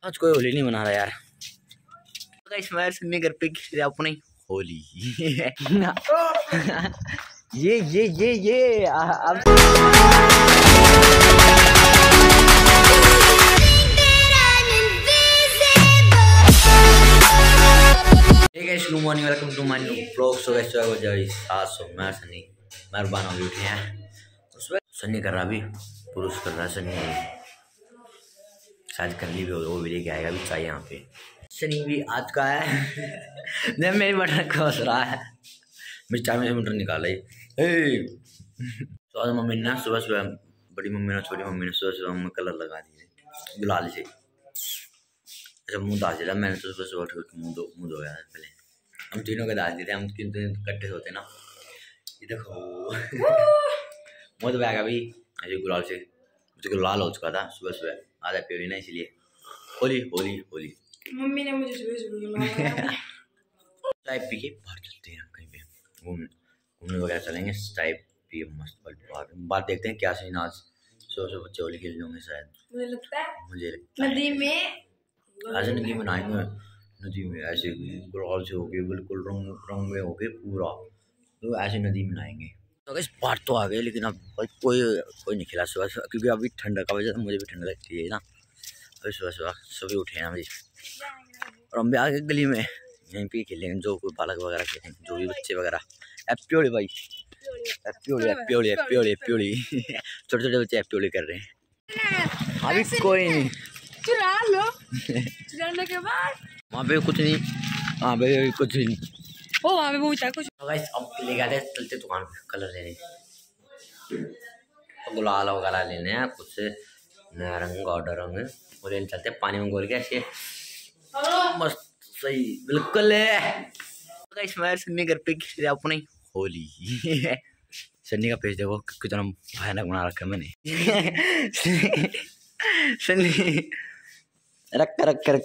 आज कोई होली नहीं मना रहा यार। इस बार से घर पे अपनी होली ये अब good morning, welcome to my new blog. So guys हो जाए 700 मैं सनी मेहरबान हो उठे हैं। उसमें सनी कर रहा अभी पुरुष कर रहा सनी शायद कर ली भी वो भी लेके आएगा अभी चाय यहाँ पे। सनी भी आज का है जब मेरी बटन खोस रहा है मेरी चाय में से मटर निकाला ही। तो आज मम्मी ने सुबह सुबह बड़ी मम्मी ने छोटी मम्मी ने सुबह सुबह में कलर लगा दिए गुलाल से। अच्छा मुँह दास दिया मैंने तो सुबह सुबह उठ के मुँह धो गया पहले। हम तीनों के दास देते हम तीन इकट्ठे होते ना। ये देखो मुँह तो बैग अभी ऐसे गुलाल से मुझे लाल हो चुका था सुबह सुबह आधा प्योरी ना इसलिए। होली होली होली मम्मी ने मुझे सुबह चाय पी के बाहर चलते हैं कहीं पे घूमने वगैरह चलेंगे। चाय पी मस्त बाहर देखते हैं क्या सीन आज। सुबह बच्चे होली खेल होंगे शायद मुझे लगता है नदी में ऐसे नदी में नहाएंगे। नदी में ऐसे गुलाल से होके बिल्कुल रंग में होके पूरा तो ऐसे नदी में नहाएंगे। तो इस बार तो आ गए लेकिन अब कोई नहीं खिला सुबह सुबह क्योंकि अभी ठंडा का वजह मुझे भी ठंड लगती है ना। अभी सुबह सुबह सभी उठे हैं अभी और हम भी आगे गली में यहीं पे खेलेंगे जो कोई बालक वगैरह खेलेंगे जो भी बच्चे वगैरह। एप्योली भाई एप्योली छोटे छोटे बच्चे एप्योली कर रहे हैं। अभी कोई नहीं चुरा लो चुराने के बाद वहाँ पे कुछ नहीं। हाँ भाई कुछ नहीं ओ वहाँ पे पूछा कुछ। अब ले गए चलते दुकान पे कलर लेने तो गुलाल वगैरह लेने हैं कुछ नया रंग ऑर्डर रंग वो लेने चलते पानी में घोल के ऐसे मस्त सही बिल्कुल है। सन्नी घर पे अपनी होली सन्नी का पेज देखो कितना भयानक बना रखा है मैंने सन्नी रख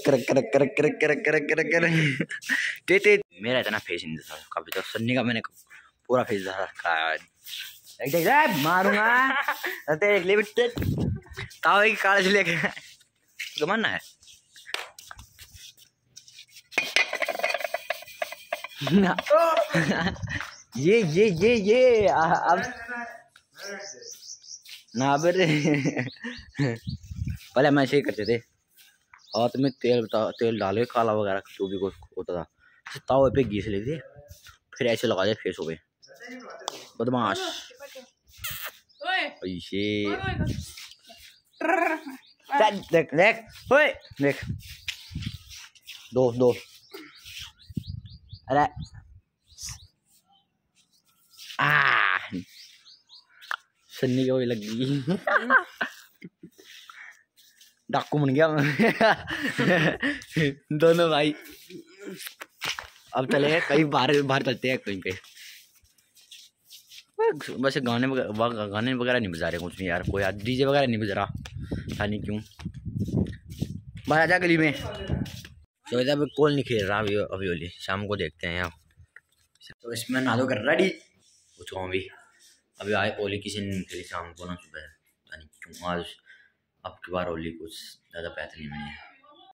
मेरा इतना फेस नहीं था कभी तो सन्नी का मैंने पूरा फेस रखा है। मारूंगा तावे की कागज लेके तो मानना है ये अब ना पहले हम ऐसे ही करते थे हाथ में तेल डाले काला वगैरह जो भी कुछ होता था तावे पे घीस लेते फिर ऐसे लगा दे फेस हो गए बदमाश। देख देख देख दो अरे सन्नी को भी लग गई डाकू बन गया दोनों भाई। अब चले कहीं बाहर चलते हैं कहीं पे। वैसे गाने वगैरह नहीं बजा रहे कुछ नहीं यार कोई डीजे वगैरह नहीं बजा रहा पता नहीं क्यों। बाहर आजा गली में तो अभी कॉल नहीं खेल रहा अभी होली शाम को देखते हैं यहाँ। तो इसमें नहा धो कर रेडी हो चुका हूँ अभी आए होली किसी ने खेली शाम को ना सुबह पता नहीं क्यों आज अब की बार होली कुछ ज़्यादा बेहतरीन नहीं है।